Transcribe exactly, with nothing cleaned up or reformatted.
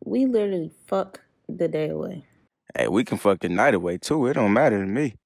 We literally fuck the day away. Hey, we can fuck the night away too. It don't matter to me.